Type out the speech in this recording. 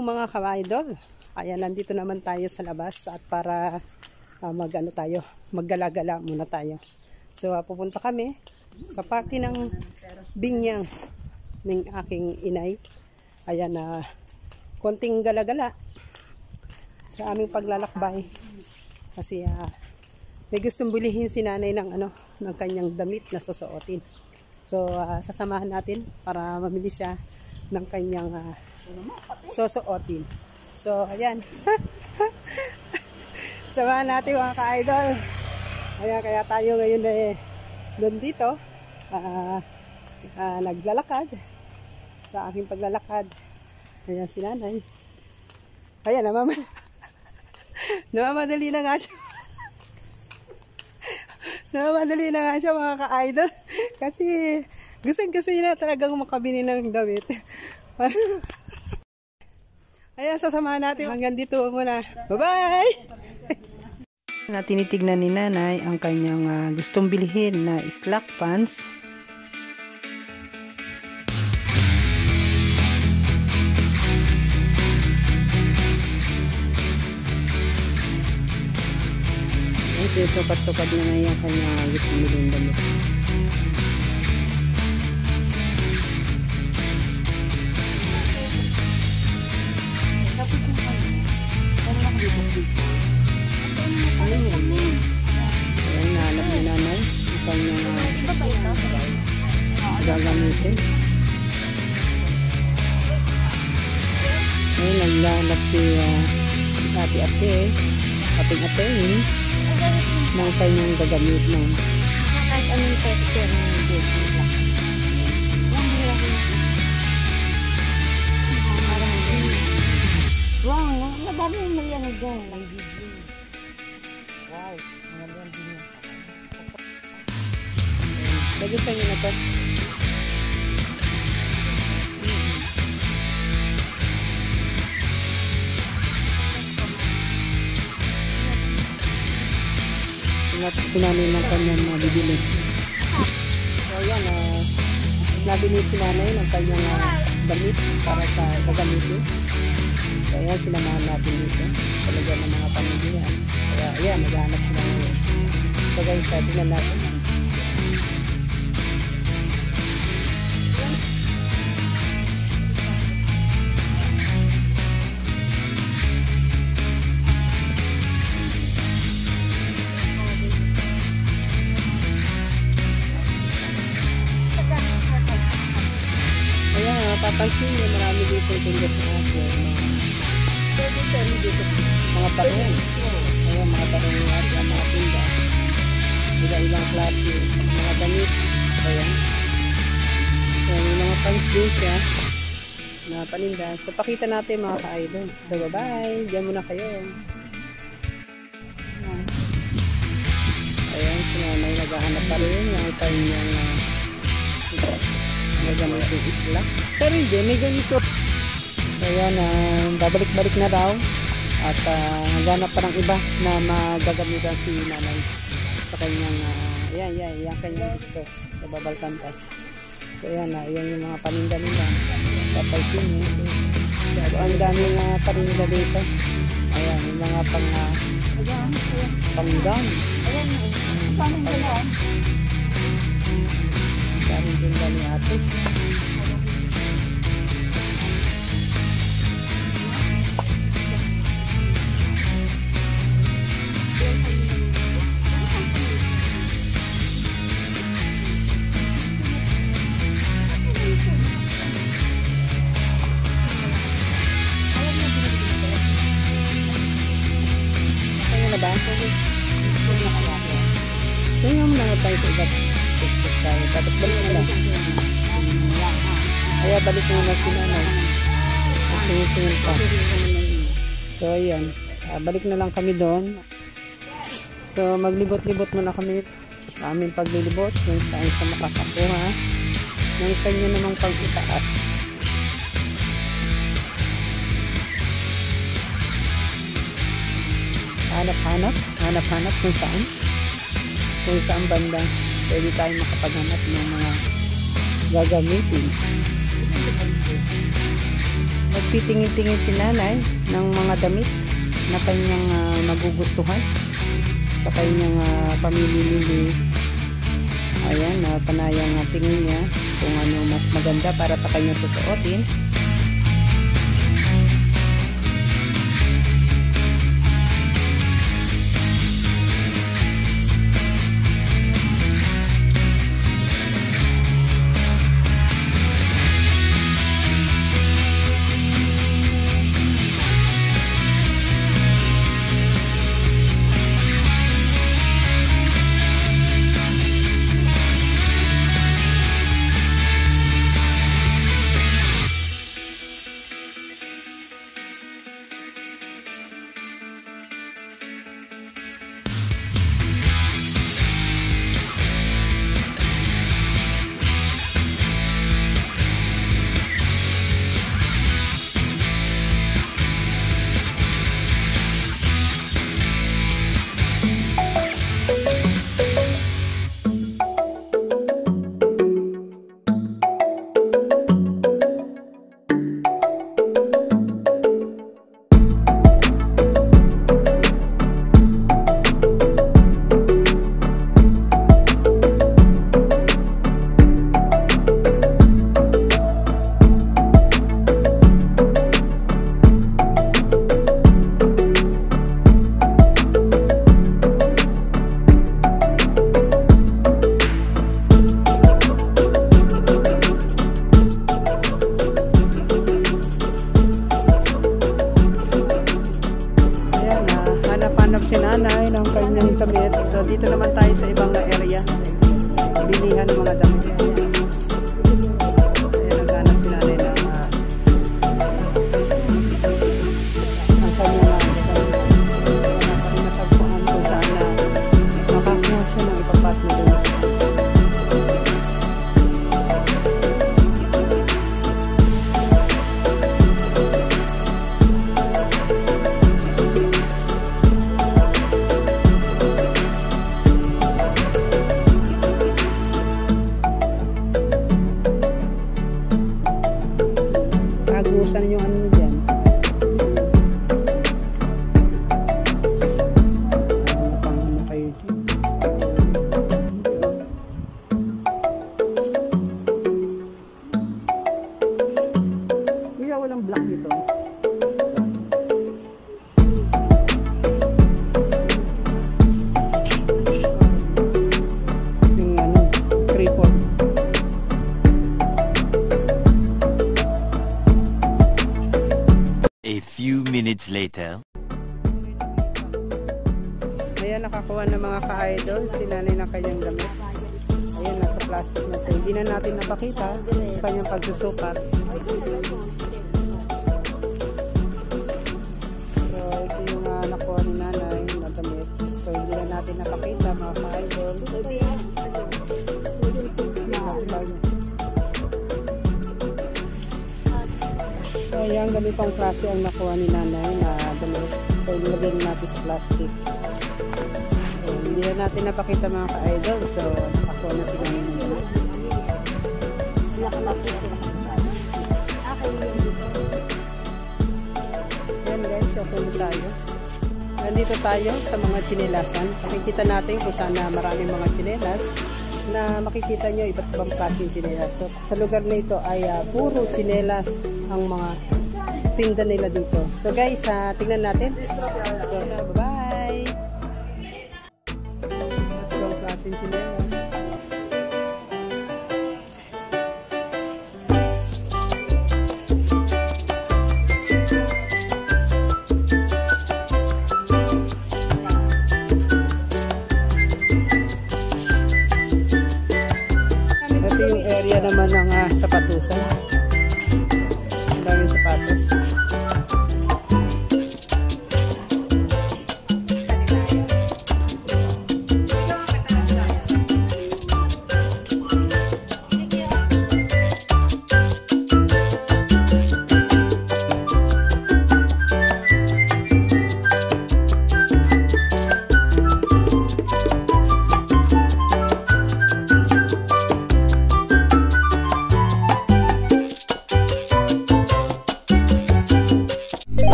mga ka-idol. Kaya nandito naman tayo sa labas at para maggala-gala muna tayo. So pupunta kami sa party ng binyang ng aking inay. Ayan na konting gala-gala sa aming paglalakbay. Kasi may gustong bilihin si nanay ng ng kanyang damit na susuotin. So sasamahan natin para mamili siya ng kanyang susuotin. So ayan. Samahan natin mga ka-idol. Ayan, kaya tayo ngayon doon dito naglalakad sa aking paglalakad. Ayan si nanay. Ayan namamadali na nga siya. Namamadali na nga siya mga ka-idol. Kasi gusto niya talagang makabili ng damit. Ayan, sasamahan natin. Hanggang dito muna. Bye-bye! Na tinitignan ni nanay ang kanyang gustong bilhin na slack pants. Okay, sukat-sukat na nga yung kanyang gustong bilhin damit. Ayan, nahanap ni nanay ang kanyang gagamitin. Ayan, naglalap si ate-ate ng kanyang gagamit ng kahit anong texture ng baby lang. Wow, madami mo yan dyan. Wow, magandang din yan. nagustuhan niyo na to. Sinanay ng kanyang bibili. So ayan, nabili si nanay ng kanyang damit para sa gagamitin. So ayan, sinamahan natin dito sa lugar ng mga pamilya. Kaya ayan, naghahanap sila ngayon. So guys, tingnan natin. Papansin niyo, marami dito tinda sa atin. Mga parong. Ayan, mga parong at mga tinda. Ilang klase. Mga damit. Ayan. So, may mga pants din siya. Mga paninda. So, pakita natin mga ka-idol. So, bye-bye. Diyan muna kayo. Ayan, sinanay naghahanap pa rin yung kanyang nagamit yung isla. Pero hindi, may ganito. Ayan, babalik-balik na daw. At naghanap pa ng iba na magagamitan si nanay sa kanyang, ayan, kanyang gusto. Sa babalkan pa. So ayan, ayan yung mga paninda nila. Papaysin yun. So ang daming paninda dito. Ayan, yung mga panggan. Ayan, paano ba? Daming tinda ni ate. Kaya na ba? Kaya mo na tayo sa iba. Tapos balik na lang. Kaya balik na si nanay. Tingin pa. So ayan, balik na lang kami doon. So maglibot-libot muna kami sa aming paglilibot kung saan siya makakakuha ng kanya namang pag-itaas. Hanap-hanap kung saan banda pwede tayo makapaghanap ng mga gagamitin. Nagtitingin-tingin si nanay ng mga damit na kanyang nagugustuhan sa kanyang pamimili. Ayan, panayang tingin niya kung ano mas maganda para sa kanyang susuotin. Si nanay ng kanyang damit. So dito naman tayo sa ibang area, bilihan ng mga damit. Ayan, naghanap si nanay ng ang kanyang natagpuan kung saan makakuha siya ng ipapat na doon sa house. Agusan yung ano dyan. Ano kayo dyan? Kuya, walang black dito. Yung ano, 3-4. A few minutes later. Ayan, nakakuha ng mga ka-idol si nanay ng kanyang damit. Ayan, nasa plastic na. So, hindi na natin napakita sa kanyang pagsusukat. So, ito yung nakuha ni nanay na damit. So, hindi na natin napakita mga ka-idol. So, ayan, ganitong klase ang nakuha ni nanay na damit. So, ilagay natin sa plastic. So, hindi na natin napakita mga ka-idol. So, nakakuha na si nanay ng damit. Ayan guys, okay na tayo. Nandito tayo sa mga tsinellasan. Makikita natin kung saan maraming mga tsinelas na makikita nyo iba't ibang klaseng tsinelas. So, sa lugar na ito ay puro tsinelas ang mga tinda nila dito. So guys, tingnan natin. So, bye-bye! Ibang klaseng tsinelas.